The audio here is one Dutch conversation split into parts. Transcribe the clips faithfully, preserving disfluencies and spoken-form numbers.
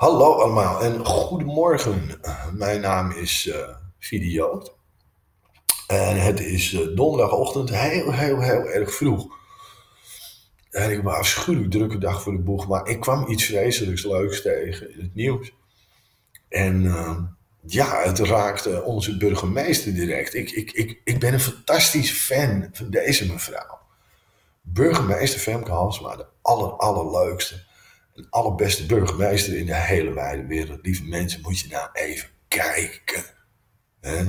Hallo allemaal en goedemorgen. Mijn naam is uh, Fidi Jood. En het is uh, donderdagochtend heel, heel, heel erg vroeg. En ik heb een afschuwelijk drukke dag voor de boeg, maar ik kwam iets vreselijks leuks tegen in het nieuws. En uh, ja, het raakte onze burgemeester direct. Ik, ik, ik, ik ben een fantastische fan van deze mevrouw. Burgemeester Femke Halsema, de aller, allerleukste. De allerbeste burgemeester in de hele wijde wereld. Lieve mensen, moet je nou even kijken. Hè?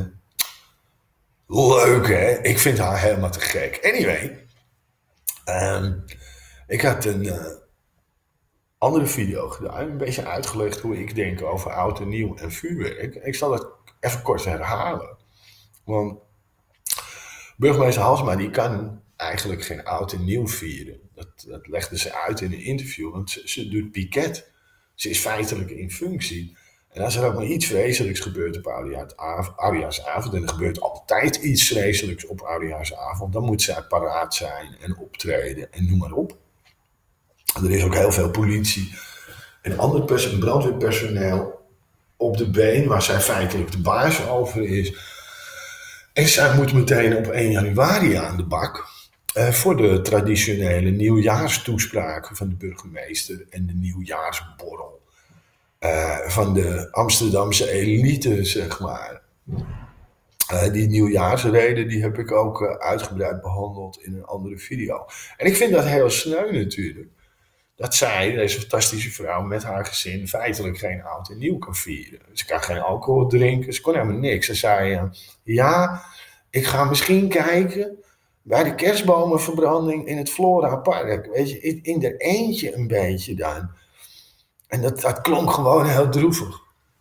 Leuk, hè? Ik vind haar helemaal te gek. Anyway. Um, ik had een uh, andere video gedaan. Een beetje uitgelegd hoe ik denk over oud en nieuw en vuurwerk. Ik zal het even kort herhalen. Want burgemeester Halsema die kan eigenlijk geen oud en nieuw vieren. Dat, dat legde ze uit in een interview, want ze, ze doet piket. Ze is feitelijk in functie. En als er ook maar iets vreselijks gebeurt op oudejaarsavond, en er gebeurt altijd iets vreselijks op oudejaarsavond, dan moet zij paraat zijn en optreden en noem maar op. Er is ook heel veel politie en ander pers- brandweerpersoneel op de been, waar zij feitelijk de baas over is. En zij moet meteen op één januari aan de bak. Uh, voor de traditionele nieuwjaarstoespraken van de burgemeester en de nieuwjaarsborrel. Uh, van de Amsterdamse elite, zeg maar. Uh, die nieuwjaarsreden die heb ik ook uh, uitgebreid behandeld in een andere video. En ik vind dat heel sneu natuurlijk. Dat zij, deze fantastische vrouw, met haar gezin feitelijk geen oud en nieuw kan vieren. Ze kan geen alcohol drinken, ze kon helemaal niks. Ze zei, uh, ja, ik ga misschien kijken bij de kerstbomenverbranding in het Flora Park. Weet je, in, in er eentje een beetje dan. En dat, dat klonk gewoon heel droevig.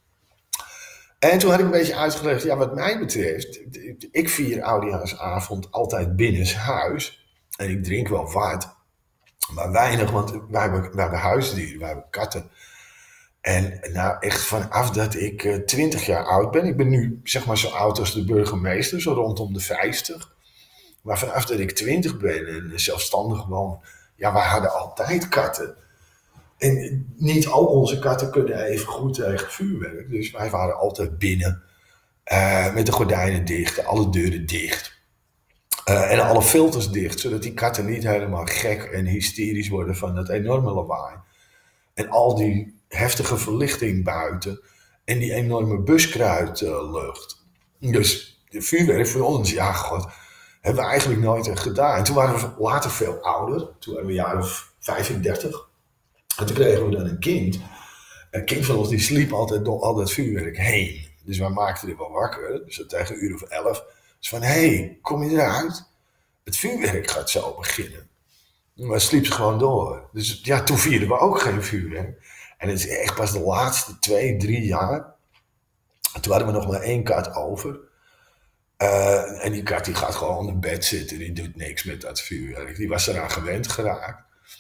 En toen had ik een beetje uitgelegd, ja, wat mij betreft, ik vier oudejaarsavond altijd binnenshuis. En ik drink wel wat, maar weinig, want wij hebben, wij hebben huisdieren, wij hebben katten. En nou, echt vanaf dat ik uh, twintig jaar oud ben, ik ben nu zeg maar zo oud als de burgemeester, zo rondom de vijftig. Maar vanaf dat ik twintig ben en zelfstandig woon, ja, wij hadden altijd katten. En niet al onze katten kunnen even goed tegen vuurwerk. Dus wij waren altijd binnen, uh, met de gordijnen dicht, alle deuren dicht. Uh, en alle filters dicht, zodat die katten niet helemaal gek en hysterisch worden van dat enorme lawaai. En al die heftige verlichting buiten en die enorme buskruidlucht. Uh, dus de vuurwerk voor ons, ja god, hebben we eigenlijk nooit echt gedaan. En toen waren we later veel ouder, toen waren we jaren of vijfendertig. En toen kregen we dan een kind. Een kind van ons die sliep altijd door al dat vuurwerk heen. Dus wij maakten er wel wakker, dus tegen een uur of elf. Dus van, hé, hey, kom je eruit? Het vuurwerk gaat zo beginnen. Maar sliep ze gewoon door. Dus ja, toen vierden we ook geen vuurwerk. En het is echt pas de laatste twee, drie jaar. Toen hadden we nog maar één kat over. Uh, en die kat die gaat gewoon onder bed zitten. Die doet niks met dat vuurwerk. Die was eraan gewend geraakt.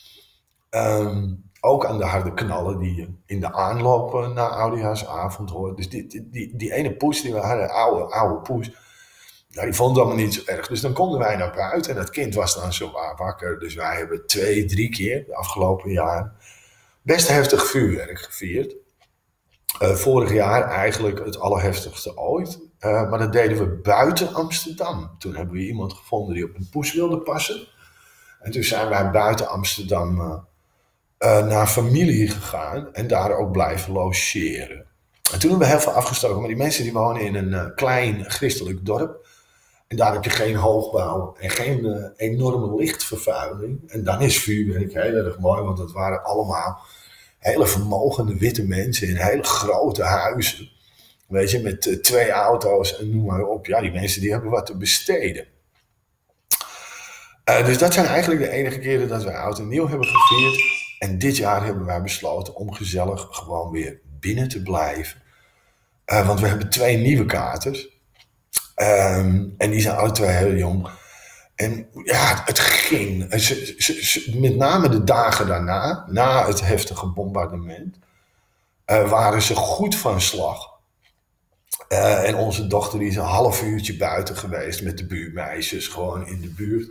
Um, ook aan de harde knallen die je in de aanloop naar oudejaarsavond hoort. Dus die, die, die, die ene poes die we hadden, oude, oude poes, nou, die vond het allemaal niet zo erg. Dus dan konden wij naar buiten en dat kind was dan zo wakker. Dus wij hebben twee, drie keer de afgelopen jaren best heftig vuurwerk gevierd. Uh, vorig jaar eigenlijk het allerheftigste ooit. Uh, maar dat deden we buiten Amsterdam. Toen hebben we iemand gevonden die op een poes wilde passen. En toen zijn wij buiten Amsterdam uh, uh, naar familie gegaan en daar ook blijven logeren. En toen hebben we heel veel afgestoken, maar die mensen die wonen in een uh, klein christelijk dorp. En daar heb je geen hoogbouw en geen uh, enorme lichtvervuiling. En dan is vuurwerk heel erg mooi, want dat waren allemaal hele vermogende witte mensen in hele grote huizen. Weet je, met uh, twee auto's en noem maar op. Ja, die mensen die hebben wat te besteden. Uh, dus dat zijn eigenlijk de enige keren dat wij oud en nieuw hebben gevierd. En dit jaar hebben wij besloten om gezellig gewoon weer binnen te blijven. Uh, want we hebben twee nieuwe katers. Um, en die zijn alle twee heel jong. En ja, het ging. Ze, ze, ze, met name de dagen daarna, na het heftige bombardement, uh, waren ze goed van slag. Uh, en onze dochter die is een half uurtje buiten geweest met de buurmeisjes, gewoon in de buurt.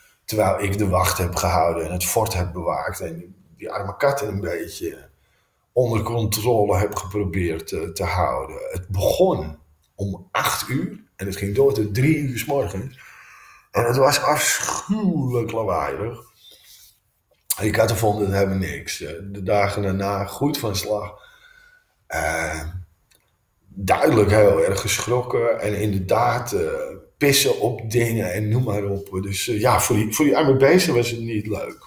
Terwijl ik de wacht heb gehouden en het fort heb bewaakt. En die arme katten een beetje onder controle heb geprobeerd te, te houden. Het begon om acht uur en het ging door tot drie uur 's morgens. En het was afschuwelijk lawaaiig. Ik had ervan, dat hebben niks. De dagen daarna goed van slag. Uh, duidelijk heel erg geschrokken. En inderdaad uh, pissen op dingen en noem maar op. Dus uh, ja, voor die, voor die arme beesten was het niet leuk.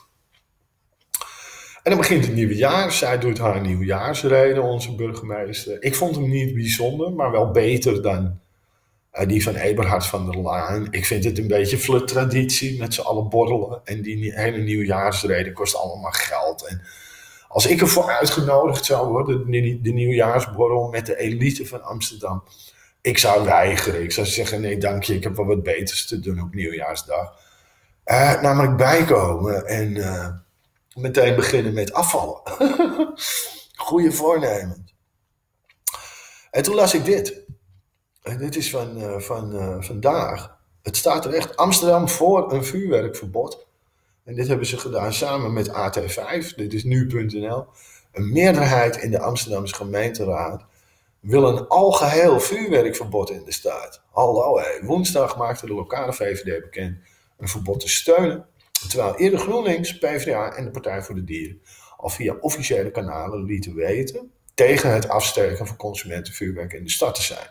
En dan begint het nieuwe jaar. Zij doet haar nieuwjaarsrede, onze burgemeester. Ik vond hem niet bijzonder, maar wel beter dan uh, die van Eberhard van der Laan. Ik vind het een beetje flirttraditie met z'n allen borrelen. En die hele nieuwjaarsrede kost allemaal geld. En als ik ervoor uitgenodigd zou worden, de, de nieuwjaarsborrel met de elite van Amsterdam, ik zou weigeren. Ik zou zeggen, nee dank je, ik heb wel wat beters te doen op nieuwjaarsdag. Uh, namelijk bijkomen en uh, meteen beginnen met afvallen. Goeie voornemens. En toen las ik dit. En dit is van, uh, van uh, vandaag. Het staat er echt, Amsterdam voor een vuurwerkverbod. En dit hebben ze gedaan samen met A T vijf, dit is nu punt n l. Een meerderheid in de Amsterdamse gemeenteraad wil een algeheel vuurwerkverbod in de stad. Hallo hé, woensdag maakte de lokale V V D bekend een verbod te steunen. Terwijl eerder GroenLinks, PvdA en de Partij voor de Dieren al via officiële kanalen lieten weten tegen het afsteken van consumentenvuurwerk in de stad te zijn.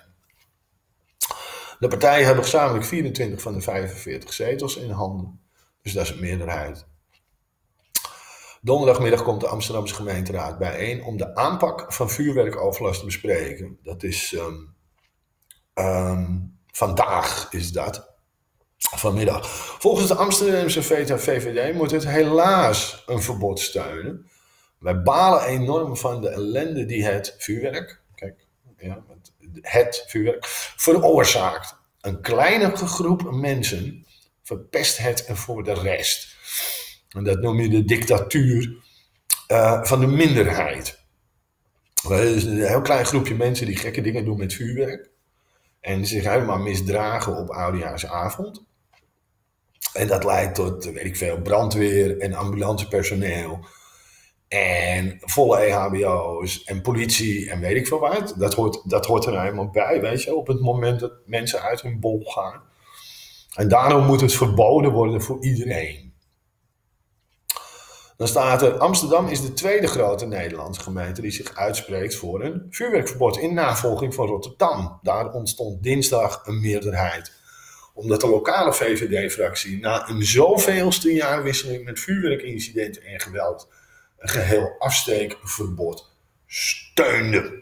De partijen hebben gezamenlijk vierentwintig van de vijfenveertig zetels in handen. Dus dat is een meerderheid. Donderdagmiddag komt de Amsterdamse gemeenteraad bijeen om de aanpak van vuurwerkoverlast te bespreken. Dat is um, um, vandaag is dat. Vanmiddag. Volgens de Amsterdamse V V D moet het helaas een verbod steunen. Wij balen enorm van de ellende die het vuurwerk, kijk, ja, het vuurwerk veroorzaakt. Een kleine groep mensen verpest het voor de rest. En dat noem je de dictatuur uh, van de minderheid. Er is een heel klein groepje mensen die gekke dingen doen met vuurwerk. En zich helemaal misdragen op oudejaarsavond. En dat leidt tot, weet ik veel, brandweer en ambulancepersoneel. En volle E H B O's en politie en weet ik veel wat. Dat hoort, dat hoort er nou helemaal bij, weet je. Op het moment dat mensen uit hun bol gaan. En daarom moet het verboden worden voor iedereen. Dan staat er, Amsterdam is de tweede grote Nederlandse gemeente die zich uitspreekt voor een vuurwerkverbod in navolging van Rotterdam. Daar ontstond dinsdag een meerderheid. Omdat de lokale V V D-fractie na een zoveelste jaarwisseling met vuurwerkincidenten en geweld een geheel afsteekverbod steunde.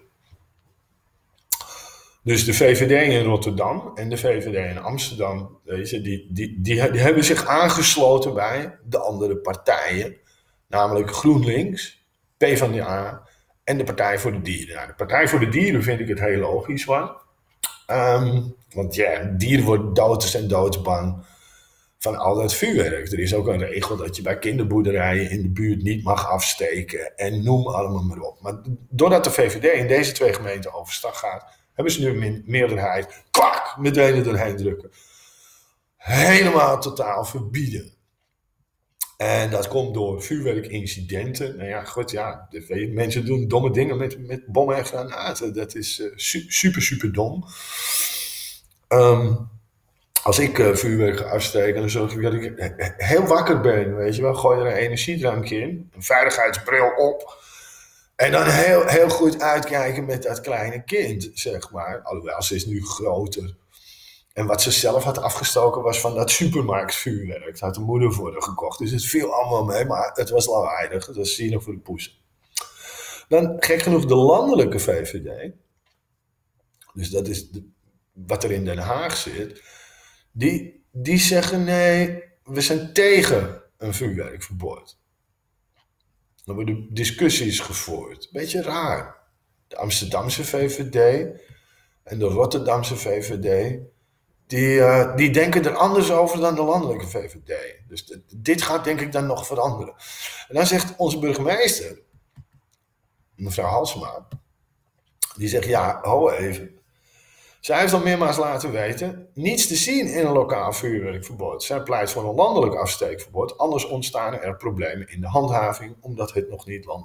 Dus de V V D in Rotterdam en de V V D in Amsterdam, weet je, die, die, die, die hebben zich aangesloten bij de andere partijen. Namelijk GroenLinks, PvdA en de Partij voor de Dieren. Nou, de Partij voor de Dieren vind ik het heel logisch hoor. Um, want ja, dieren worden dood en doodsbang van al dat vuurwerk. Er is ook een regel dat je bij kinderboerderijen in de buurt niet mag afsteken en noem allemaal maar op. Maar doordat de V V D in deze twee gemeenten overstag gaat, hebben ze nu een meerderheid, kwak, meteen er doorheen drukken. Helemaal totaal verbieden. En dat komt door vuurwerkincidenten. Nou ja, goed, ja, mensen doen domme dingen met, met bommen en granaten. Dat is uh, su- super, super dom. Um, als ik uh, vuurwerk ga afsteken, dan zorg ik dat ik heel wakker ben, weet je wel. Gooi er een energiedrankje in, een veiligheidsbril op. En dan heel, heel goed uitkijken met dat kleine kind, zeg maar. Alhoewel, ze is nu groter. En wat ze zelf had afgestoken was van dat supermarktvuurwerk. Dat had de moeder voor haar gekocht. Dus het viel allemaal mee, maar het was lawaaiig. Het was zielig voor de poes. Dan, gek genoeg, de landelijke V V D. Dus dat is de, wat er in Den Haag zit. Die, die zeggen nee, we zijn tegen een vuurwerkverbod. Dan worden discussies gevoerd. Beetje raar. De Amsterdamse V V D en de Rotterdamse V V D... Die, uh, die denken er anders over dan de landelijke V V D. Dus d- dit gaat denk ik dan nog veranderen. En dan zegt onze burgemeester, mevrouw Halsema, die zegt ja, ho even. Zij heeft al meermaals laten weten, niets te zien in een lokaal vuurwerkverbod. Zij pleit voor een landelijk afsteekverbod, anders ontstaan er problemen in de handhaving, omdat het nog niet landelijk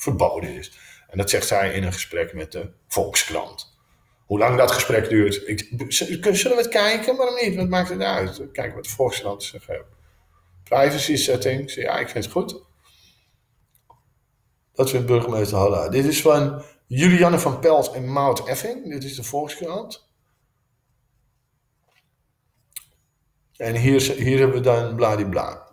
verboden is. En dat zegt zij in een gesprek met de Volkskrant. Hoe lang dat gesprek duurt, ik, zullen we het kijken? Waarom niet? Wat maakt het uit? Kijken wat de Volkskrant zegt. Privacy settings, ja, ik vind het goed. Dat vindt burgemeester Halla. Dit is van Julianne van Pelt en Maud Effing. Dit is de Volkskrant. En hier, hier hebben we dan bladibla.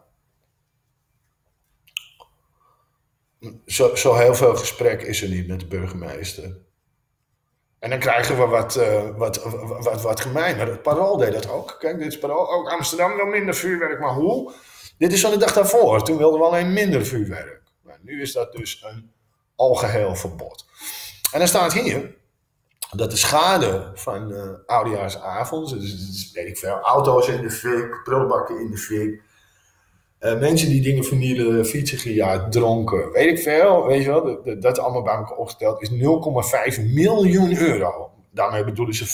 Zo, zo heel veel gesprek is er niet met de burgemeester. En dan krijgen we wat, uh, wat, wat, wat, wat gemeen. Maar het Parool deed dat ook. Kijk, dit is Parool. Ook Amsterdam wil minder vuurwerk. Maar hoe? Dit is van de dag daarvoor. Toen wilden we alleen minder vuurwerk. Maar nu is dat dus een algeheel verbod. En dan staat hier dat de schade van uh, oudejaarsavond, dus, dus weet ik veel, auto's in de fik, prullenbakken in de fik, uh, mensen die dingen vernielen, fietsen gejaagd, dronken, weet ik veel, weet je wel, dat, dat, dat allemaal bij elkaar opgeteld is nul komma vijf miljoen euro. Daarmee bedoelen ze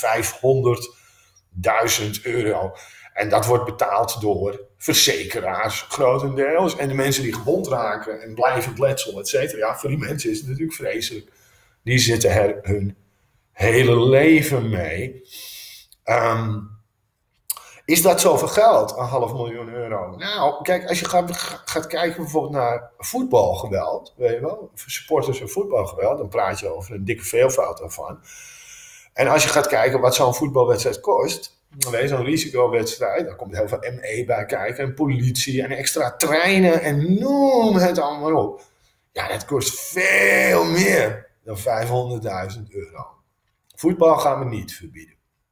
vijfhonderdduizend euro. En dat wordt betaald door verzekeraars grotendeels. En de mensen die gewond raken en blijvend letsel, et cetera. Ja, voor die mensen is het natuurlijk vreselijk. Die zitten er hun hele leven mee. Um, is dat zoveel geld? Een half miljoen euro? Nou, kijk, als je gaat, gaat kijken bijvoorbeeld naar voetbalgeweld, weet je wel, supporters en voetbalgeweld, dan praat je over een dikke veelvoud daarvan. En als je gaat kijken wat zo'n voetbalwedstrijd kost, zo'n risicowedstrijd, daar komt heel veel M E bij kijken, en politie en extra treinen en noem het allemaal maar op. Ja, dat kost veel meer dan vijfhonderdduizend euro. Voetbal gaan we niet verbieden.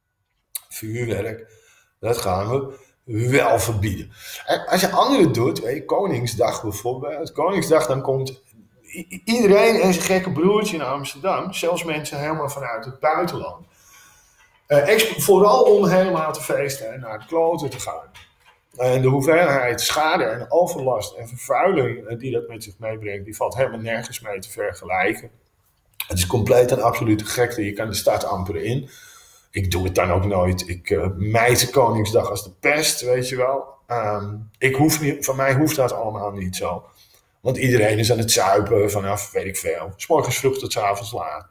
Vuurwerk, dat gaan we wel verbieden. En als je anderen doet, weet je, Koningsdag bijvoorbeeld. Koningsdag, dan komt i- iedereen en zijn gekke broertje naar Amsterdam. Zelfs mensen helemaal vanuit het buitenland. Uh, exp- vooral om helemaal te feesten en naar het kloten te gaan. En de hoeveelheid schade en overlast en vervuiling die dat met zich meebrengt, die valt helemaal nergens mee te vergelijken. Het is compleet en absolute gekte. Je kan de stad amper in. Ik doe het dan ook nooit. Ik uh, mijd Koningsdag als de pest, weet je wel. Um, ik hoef niet, van mij hoeft dat allemaal niet zo. Want iedereen is aan het zuipen vanaf, weet ik veel, 's morgens vroeg tot 's avonds laat.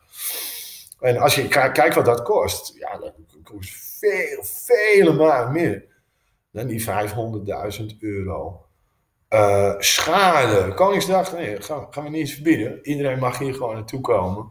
En als je kijkt wat dat kost, ja, dat kost veel, vele malen meer dan die vijfhonderdduizend euro. Uh, schade. Koningsdag, nee, gaan, gaan we niet verbieden. Iedereen mag hier gewoon naartoe komen.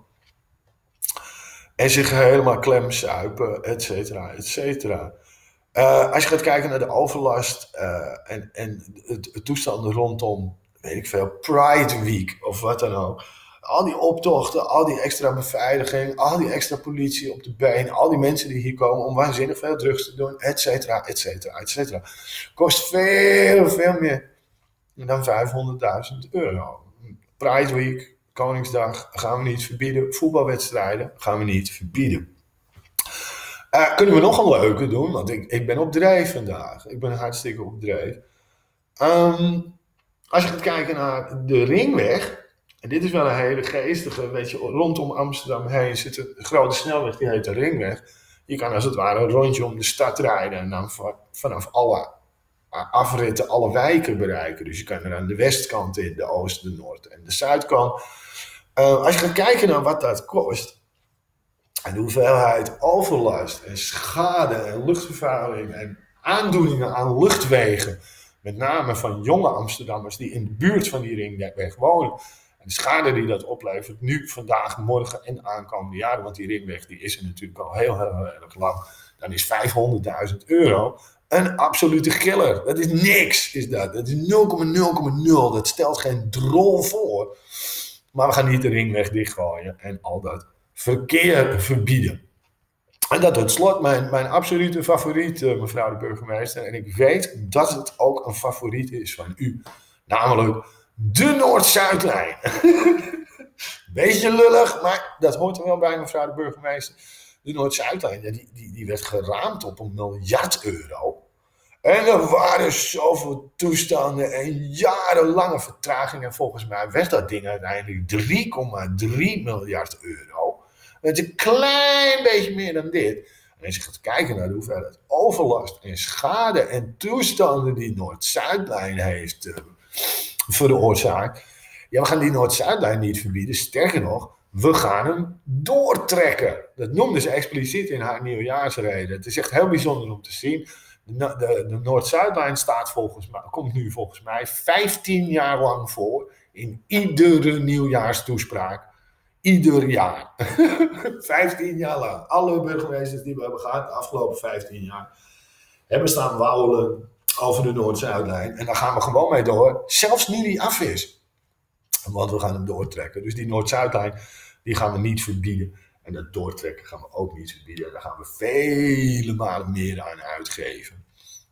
En zich helemaal klemzuipen, et cetera, et cetera. Uh, als je gaat kijken naar de overlast uh, en, en het, het toestanden rondom, weet ik veel, Pride Week of wat dan ook. Al die optochten, al die extra beveiliging, al die extra politie op de been, al die mensen die hier komen om waanzinnig veel drugs te doen, et cetera, et cetera, et cetera. Kost veel, veel meer dan vijfhonderdduizend euro. Pride Week, Koningsdag gaan we niet verbieden. Voetbalwedstrijden gaan we niet verbieden. Uh, kunnen we nog een leuke doen? Want ik, ik ben op dreef vandaag. Ik ben hartstikke op dreef. Um, als je gaat kijken naar de Ringweg. En dit is wel een hele geestige. Weet je, rondom Amsterdam heen zit een grote snelweg. Die heet de Ringweg. Je kan als het ware een rondje om de stad rijden. En dan vanaf alle afritten alle wijken bereiken. Dus je kan er aan de westkant in, de oost, de noord en de zuidkant. Uh, als je gaat kijken naar wat dat kost. En de hoeveelheid overlast en schade en luchtvervuiling en aandoeningen aan luchtwegen. Met name van jonge Amsterdammers die in de buurt van die ringweg wonen. En de schade die dat oplevert nu, vandaag, morgen en aankomende jaren. Want die ringweg die is er natuurlijk al heel, heel, heel erg lang. Dan is vijfhonderdduizend euro een absolute killer. Dat is niks, is dat. Dat is nul komma nul komma nul. Dat stelt geen drol voor. Maar we gaan niet de ringweg dichtgooien en al dat verkeer verbieden. En dat tot slot mijn, mijn absolute favoriet, mevrouw de burgemeester. En ik weet dat het ook een favoriet is van u. Namelijk de Noord-Zuidlijn. Beetje lullig, maar dat hoort er wel bij, mevrouw de burgemeester. De Noord-Zuidlijn, die, die, die werd geraamd op een miljard euro. En er waren zoveel toestanden en jarenlange vertragingen. Volgens mij werd dat ding uiteindelijk drie komma drie miljard euro. Dat is een klein beetje meer dan dit. En als je gaat kijken naar de hoeveelheid overlast en schade en toestanden die Noord-Zuidlijn heeft uh, veroorzaakt. Ja, we gaan die Noord-Zuidlijn niet verbieden. Sterker nog, we gaan hem doortrekken. Dat noemden ze expliciet in haar nieuwjaarsrede. Het is echt heel bijzonder om te zien. De, de, de Noord-Zuidlijn staat volgens mij, komt nu volgens mij vijftien jaar lang voor in iedere nieuwjaarstoespraak. Ieder jaar. vijftien jaar lang. Alle burgemeesters die we hebben gehad de afgelopen vijftien jaar hebben staan wauwelen over de Noord-Zuidlijn. En daar gaan we gewoon mee door. Zelfs nu die af is. Want we gaan hem doortrekken. Dus die Noord-Zuidlijn die gaan we niet verbieden. En dat doortrekken gaan we ook niet verbieden. Daar gaan we vele malen meer aan uitgeven.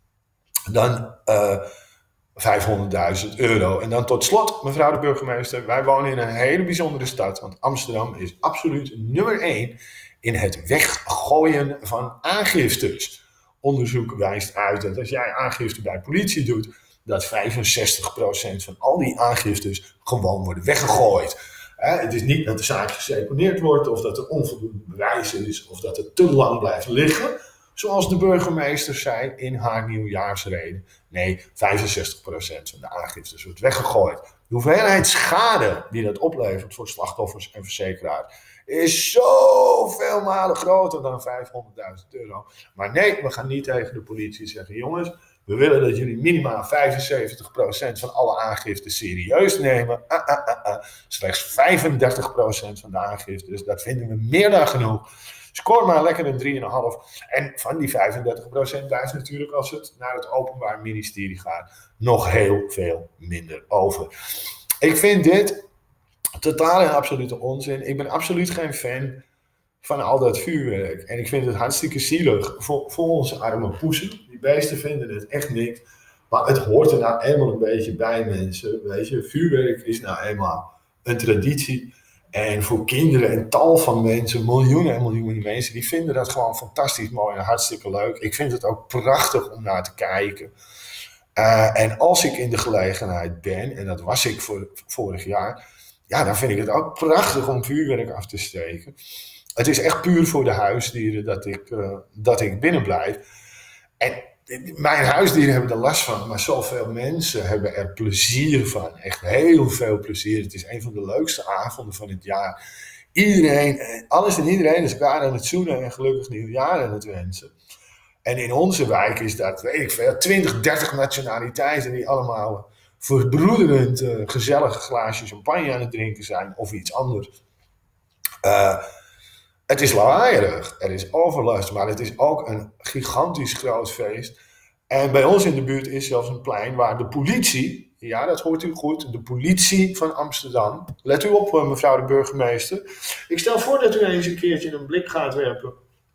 Dan uh, vijfhonderdduizend euro. En dan tot slot, mevrouw de burgemeester. Wij wonen in een hele bijzondere stad. Want Amsterdam is absoluut nummer één in het weggooien van aangiftes. Onderzoek wijst uit dat als jij aangifte bij politie doet, dat vijfenzestig procent van al die aangiftes gewoon worden weggegooid. He, het is niet dat de zaak geseponeerd wordt, of dat er onvoldoende bewijs is, of dat het te lang blijft liggen. Zoals de burgemeester zei in haar nieuwjaarsrede. Nee, vijfenzestig procent van de aangiftes wordt weggegooid. De hoeveelheid schade die dat oplevert voor slachtoffers en verzekeraars is zoveel malen groter dan vijfhonderdduizend euro. Maar nee, we gaan niet tegen de politie zeggen, jongens, we willen dat jullie minimaal vijfenzeventig procent van alle aangiften serieus nemen. Ah, ah, ah, ah. Slechts vijfendertig procent van de aangiften, dus dat vinden we meer dan genoeg. Scoor maar lekker een drie komma vijf. En van die vijfendertig procent blijft natuurlijk, als het naar het Openbaar Ministerie gaat, nog heel veel minder over. Ik vind dit totaal en absolute onzin. Ik ben absoluut geen fan van al dat vuurwerk. En ik vind het hartstikke zielig voor, voor onze arme poesen. Die beesten vinden het echt niks. Maar het hoort er nou eenmaal een beetje bij, mensen. Weet je, vuurwerk is nou eenmaal een traditie. En voor kinderen en tal van mensen, miljoenen en miljoenen mensen, die vinden dat gewoon fantastisch mooi en hartstikke leuk. Ik vind het ook prachtig om naar te kijken. Uh, en als ik in de gelegenheid ben, en dat was ik voor, vorig jaar, ja, dan vind ik het ook prachtig om vuurwerk af te steken. Het is echt puur voor de huisdieren dat ik, uh, dat ik binnen blijf. En mijn huisdieren hebben er last van, maar zoveel mensen hebben er plezier van. Echt heel veel plezier. Het is een van de leukste avonden van het jaar. Iedereen, alles en iedereen is elkaar aan het zoenen en gelukkig nieuwjaar aan het wensen. En in onze wijk is dat, weet ik veel, twintig, dertig nationaliteiten die allemaal verbroederend uh, gezellig glaasje champagne aan het drinken zijn of iets anders. Uh, Het is lawaaierig, er is overlast, maar het is ook een gigantisch groot feest. En bij ons in de buurt is zelfs een plein waar de politie, ja dat hoort u goed, de politie van Amsterdam. Let u op mevrouw de burgemeester. Ik stel voor dat u eens een keertje een blik gaat werpen.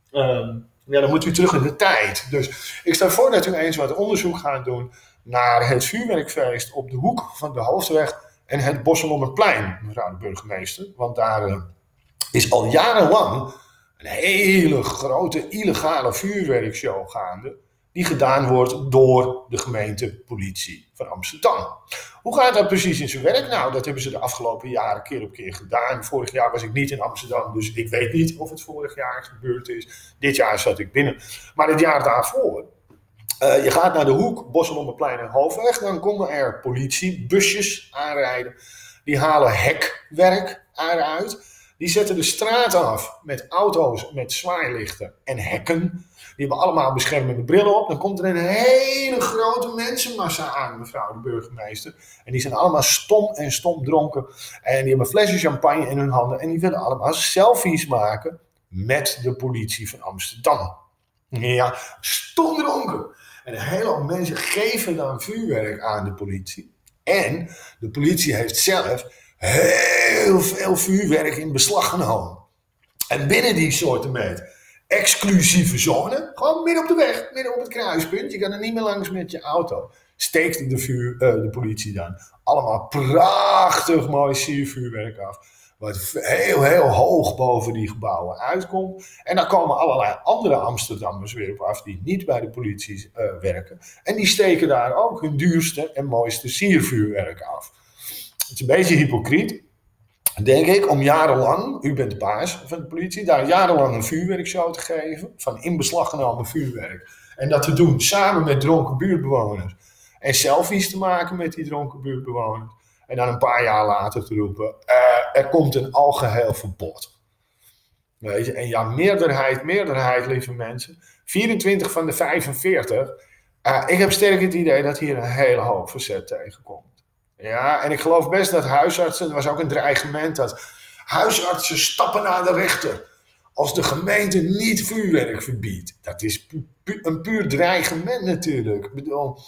Um, ja, dan moet u terug in de tijd. Dus ik stel voor dat u eens wat onderzoek gaat doen naar het vuurwerkfeest op de hoek van de Hoofdweg en het Bosselommerplein, mevrouw de burgemeester. Want daar Uh, is al jarenlang een hele grote illegale vuurwerkshow gaande, die gedaan wordt door de gemeentepolitie van Amsterdam. Hoe gaat dat precies in zijn werk? Nou, dat hebben ze de afgelopen jaren keer op keer gedaan. Vorig jaar was ik niet in Amsterdam, dus ik weet niet of het vorig jaar gebeurd is. Dit jaar zat ik binnen. Maar het jaar daarvoor, uh, je gaat naar de hoek, Bosselommerplein en Hoofdweg, dan komen er politiebusjes aanrijden. Die halen hekwerk eruit. Die zetten de straat af met auto's met zwaailichten en hekken. Die hebben allemaal beschermende brillen op. Dan komt er een hele grote mensenmassa aan, mevrouw de burgemeester. En die zijn allemaal stom en stom dronken. En die hebben flessen champagne in hun handen. En die willen allemaal selfies maken met de politie van Amsterdam. Ja, stom dronken. En een hele hoop mensen geven dan vuurwerk aan de politie. En de politie heeft zelf heel veel vuurwerk in beslag genomen. En binnen die soorten met exclusieve zone, gewoon midden op de weg, midden op het kruispunt, je kan er niet meer langs met je auto, steekt de, vuur, uh, de politie dan allemaal prachtig mooi siervuurwerk af, wat heel heel hoog boven die gebouwen uitkomt. En dan komen allerlei andere Amsterdammers weer op af die niet bij de politie uh, werken. En die steken daar ook hun duurste en mooiste siervuurwerk af. Het is een beetje hypocriet, denk ik, om jarenlang, u bent de baas van de politie, daar jarenlang een vuurwerkshow te geven van in beslag genomen vuurwerk. En dat te doen samen met dronken buurtbewoners. En selfies te maken met die dronken buurtbewoners. En dan een paar jaar later te roepen, uh, er komt een algeheel verbod. Weet je? En ja, meerderheid, meerderheid, lieve mensen. vierentwintig van de vijfenveertig. Uh, ik heb sterk het idee dat hier een hele hoop verzet tegenkomt. Ja, en ik geloof best dat huisartsen, er was ook een dreigement, dat huisartsen stappen naar de rechter als de gemeente niet vuurwerk verbiedt. Dat is pu pu een puur dreigement natuurlijk. Ik bedoel,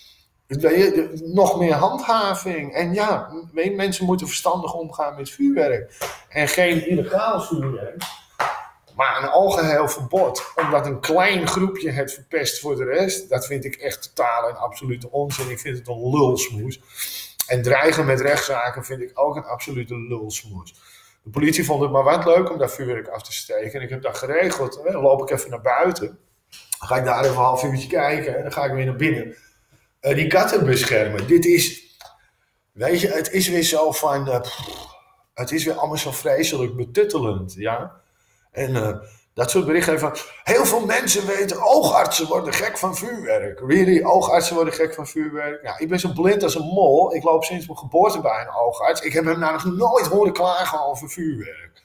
nog meer handhaving. En ja, mensen moeten verstandig omgaan met vuurwerk. En geen illegaal vuurwerk. Maar een algeheel verbod, omdat een klein groepje het verpest voor de rest, dat vind ik echt totaal en absolute onzin. Ik vind het een lulsmoes. En dreigen met rechtszaken vind ik ook een absolute lulsmoes. De politie vond het maar wat leuk om daar vuurwerk af te steken. En ik heb dat geregeld. Dan loop ik even naar buiten. Dan ga ik daar even een half uurtje kijken. En dan ga ik weer naar binnen. Uh, die katten beschermen. Dit is, weet je, het is weer zo van, uh, pff, het is weer allemaal zo vreselijk betuttelend, ja. En uh, dat soort berichten van, heel veel mensen weten, oogartsen worden gek van vuurwerk. Really, oogartsen worden gek van vuurwerk. Nou, ik ben zo blind als een mol. Ik loop sinds mijn geboorte bij een oogarts. Ik heb hem nou nog nooit horen klagen over vuurwerk.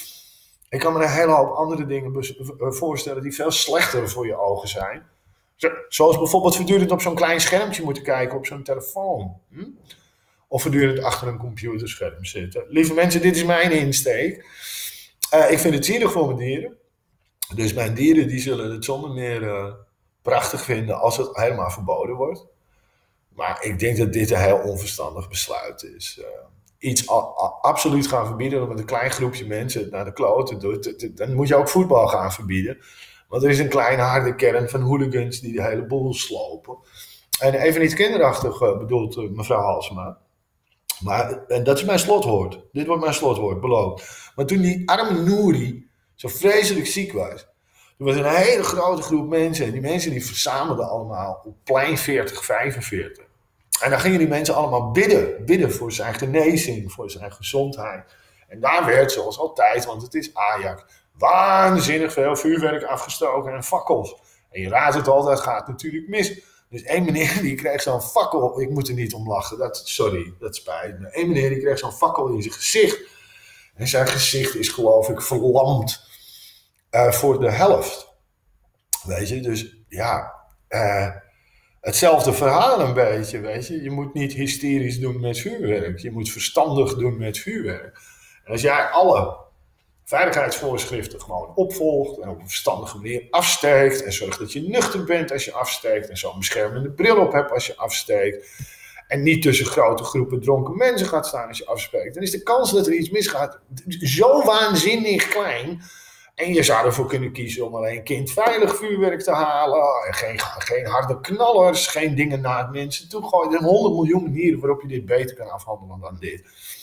Ik kan me een hele hoop andere dingen voorstellen die veel slechter voor je ogen zijn. Zoals bijvoorbeeld voortdurend op zo'n klein schermpje moeten kijken op zo'n telefoon. Hm? Of voortdurend achter een computerscherm zitten. Lieve mensen, dit is mijn insteek. Uh, ik vind het zielig voor mijn dieren. Dus mijn dieren die zullen het zonder meer uh, prachtig vinden als het helemaal verboden wordt. Maar ik denk dat dit een heel onverstandig besluit is. Uh, iets a- a- absoluut gaan verbieden, omdat een klein groepje mensen het naar de kloten doet. Dan moet je ook voetbal gaan verbieden. Want er is een kleine harde kern van hooligans die de hele boel slopen. En even iets kinderachtig uh, bedoelt uh, mevrouw Halsema. Maar, en dat is mijn slotwoord. Dit wordt mijn slotwoord, beloofd. Maar toen die arme Nouri zo vreselijk ziek was, toen was er een hele grote groep mensen. En die mensen die verzamelden allemaal op plein veertig, vijfenveertig. En dan gingen die mensen allemaal bidden. Bidden voor zijn genezing, voor zijn gezondheid. En daar werd, zoals altijd, want het is Ajax, waanzinnig veel vuurwerk afgestoken en fakkels. En je raadt het al, dat gaat natuurlijk mis. Dus één meneer die kreeg zo'n fakkel, ik moet er niet om lachen, dat, sorry, dat spijt me. Eén meneer die kreeg zo'n fakkel in zijn gezicht. En zijn gezicht is geloof ik verlamd uh, voor de helft. Weet je, dus ja, uh, hetzelfde verhaal een beetje, weet je. Je moet niet hysterisch doen met vuurwerk, je moet verstandig doen met vuurwerk. En als jij alle veiligheidsvoorschriften gewoon opvolgt en op een verstandige manier afsteekt en zorgt dat je nuchter bent als je afsteekt en zo'n beschermende bril op hebt als je afsteekt en niet tussen grote groepen dronken mensen gaat staan als je afspreekt, dan is de kans dat er iets misgaat zo waanzinnig klein. En je zou ervoor kunnen kiezen om alleen kindveilig vuurwerk te halen, geen, geen harde knallers, geen dingen naar het mensen toe gooien. Er zijn honderd miljoen manieren waarop je dit beter kan afhandelen dan dit.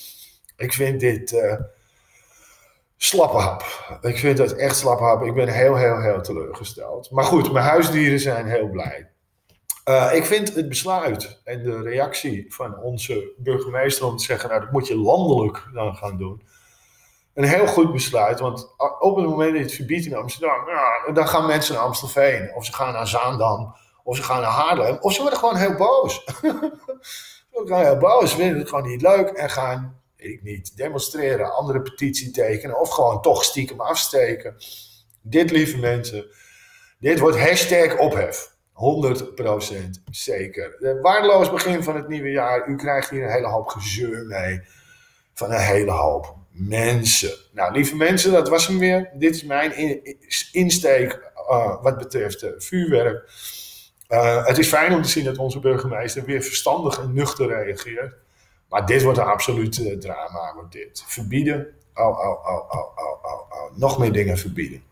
Ik vind dit uh, slappe hap. Ik vind dat echt slappe hap. Ik ben heel, heel, heel teleurgesteld. Maar goed, mijn huisdieren zijn heel blij. Uh, ik vind het besluit en de reactie van onze burgemeester om te zeggen, nou dat moet je landelijk dan gaan doen, een heel goed besluit. Want op het moment dat je het verbiedt in Amsterdam, nou, dan gaan mensen naar Amstelveen, of ze gaan naar Zaandam, of ze gaan naar Haarlem, of ze worden gewoon heel boos. Ze worden gewoon heel boos, vinden het gewoon niet leuk en gaan, weet ik niet, demonstreren, andere petitie tekenen, of gewoon toch stiekem afsteken. Dit, lieve mensen, dit wordt hashtag ophef. honderd procent zeker. Een waardeloos begin van het nieuwe jaar. U krijgt hier een hele hoop gezeur mee. Van een hele hoop mensen. Nou, lieve mensen, dat was hem weer. Dit is mijn in- insteek uh, wat betreft uh, vuurwerk. Uh, het is fijn om te zien dat onze burgemeester weer verstandig en nuchter reageert. Maar dit wordt een absoluut uh, drama. Wordt dit. Verbieden. Oh, oh, oh, oh, oh, oh, oh. Nog meer dingen verbieden.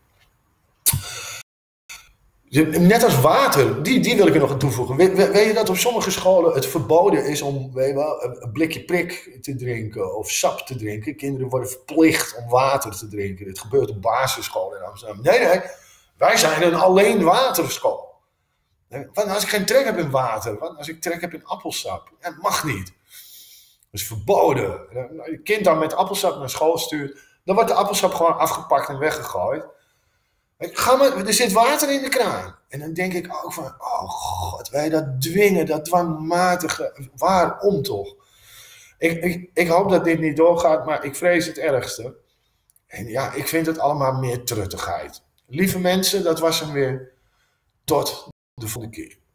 Net als water, die, die wil ik er nog aan toevoegen. Weet, weet je dat op sommige scholen het verboden is om, weet je wel, een blikje prik te drinken of sap te drinken? Kinderen worden verplicht om water te drinken. Dit gebeurt op basisscholen in Amsterdam. Nee, nee, wij zijn een alleen waterschool. Wat als ik geen trek heb in water? Wat als ik trek heb in appelsap? Dat mag niet. Dat is verboden. Als je kind dan met appelsap naar school stuurt, dan wordt de appelsap gewoon afgepakt en weggegooid. Ga maar, er zit water in de kraan. En dan denk ik ook van, oh god, wij dat dwingen, dat dwangmatige, waarom toch? Ik, ik, ik hoop dat dit niet doorgaat, maar ik vrees het ergste. En ja, ik vind het allemaal meer truttigheid. Lieve mensen, dat was hem weer. Tot de volgende keer.